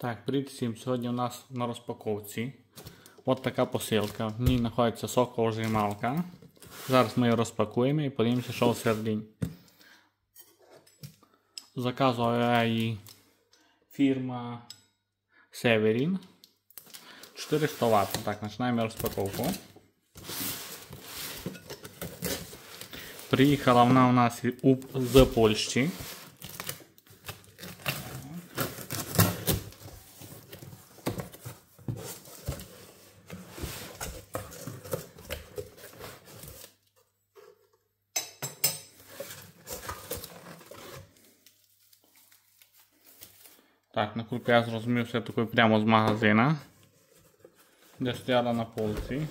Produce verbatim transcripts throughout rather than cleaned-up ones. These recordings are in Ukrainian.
Так, привіт всім! Сьогодні у нас на розпаковці от така посилка. В ній знаходиться соковижималка. Зараз ми її розпакуємо і подивимося, що всередині. Заказувала її фірма Severin. чотириста ватт. Так, починаємо розпаковку. Приїхала вона у нас з Польщі. Так, наскільки я зрозумів, все таке прямо з магазина, де стояла на полці.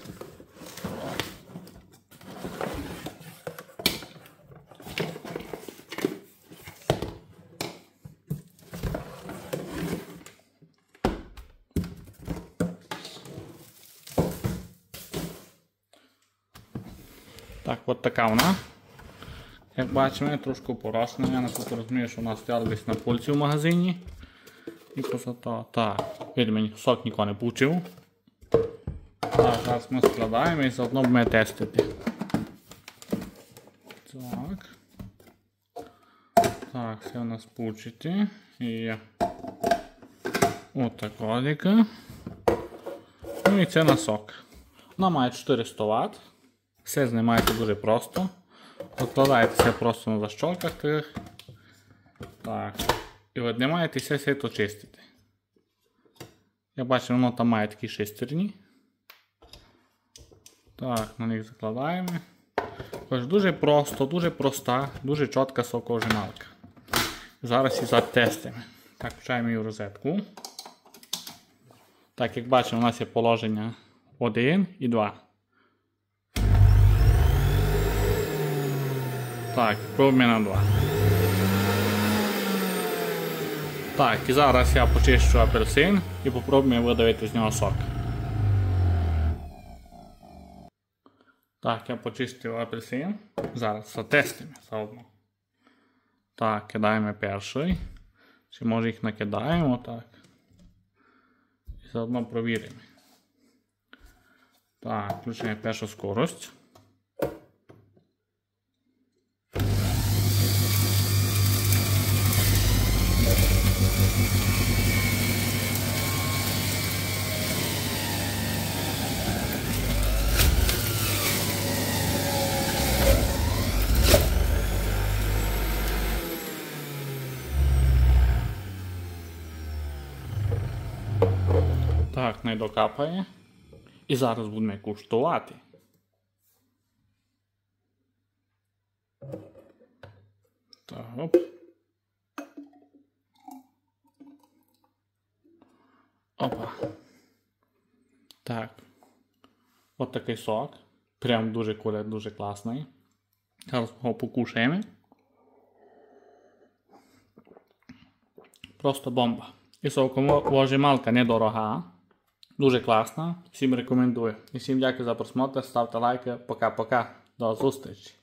Так, от така вона. Як бачимо, трошки порашена. Я наскільки розумію, що вона стояла десь на полці в магазині. І красота. Так, від мені сок нікого не получив. Так, зараз ми складаємо і заодно будемо тестити. Так. Так, все у нас получити. І отака ліка. Ну і це на сок. Вона має чотириста ватт. Все знімається дуже просто. Откладаєтеся просто на защолках тих. Так. І от знімаєтеся, все то чистите. Я бачу, воно там має такі шестерні. Так, на них закладаємо. Тож дуже просто, дуже проста, дуже чітка соковижималка. Зараз її затестимо. Так, включаємо її в розетку. Так, як бачимо, у нас є положення один і два. Так, пробуємо на два. Так, і зараз я почищу апельсин і попробую видавити з нього сок. Так, я почистив апельсин. Зараз затестимо заодно. Так, кидаємо перший. Чи може їх накидаємо, так. І заодно провіримо. Так, включаємо першу скорость. Так, не докапає. І зараз будемо куштувати. Так, оп. Опа. Так. От такий сок. Прям дуже кулет, дуже класний. Зараз його покушаємо. Просто бомба. І соковижималка недорога. Дуже класна. Всім рекомендую. І всім дякую за просмотр. Ставте лайки. Пока-пока. До зустрічі.